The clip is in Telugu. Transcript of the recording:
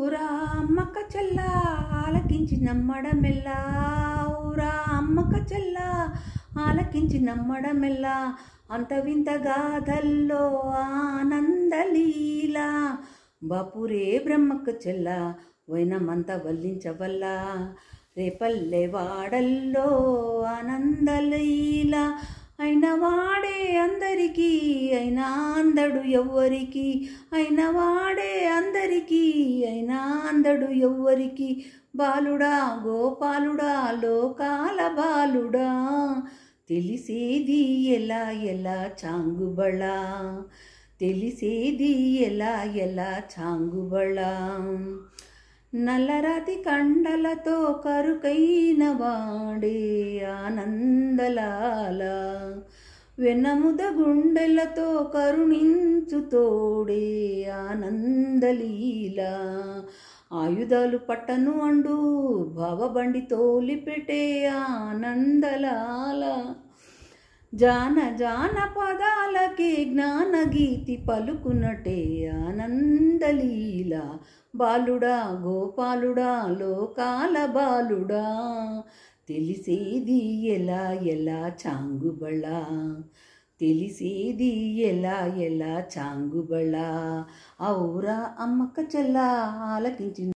ఊరా అమ్మక్క చెల్ల ఆలకించి నమ్మడమెల్లా, ఊరా అమ్మక్క చెల్ల ఆలకించి నమ్మడమెల్లా, అంత వింత గాథల్లో ఆనందలీల. బాపురే బ్రహ్మక్క చెల్ల వైనమంత వల్లించవల్ల, రేపల్లె వాడల్లో ఆనందలీల. అయిన వాడే అందరికీ అయినా అందడు ఎవ్వరికి, అయిన వాడే అందరికీ అయినా అందడు ఎవ్వరికి. బాలుడా గోపాలుడా లోకాల బాలుడా, తెలిసేది ఎలా ఎలా చాంగుబళ, తెలిసేది ఎలా ఎలా చాంగుబళ. నల్లరాతి కండలతో కరుకైన వాడే ఆనందలాల, వెన్నముద గుండెలతో కరుణించు తోడే ఆనందలీల. ఆయుధాలు పట్టను అండు భవబండి తోలిపెట్టే ఆనందలాల, జాన జాన పదాలకే జ్ఞానగీతి పలుకునటే ఆనందలీల. బాలుడా గోపాలుడా లోకాల బాలుడా, తెలిసేది ఎలా ఎలా చాంగుబళ, తెలిసేది ఎలా ఎలా చాంగుబళ. ఔరా అమ్మక్క చెల్ల ఆలకించి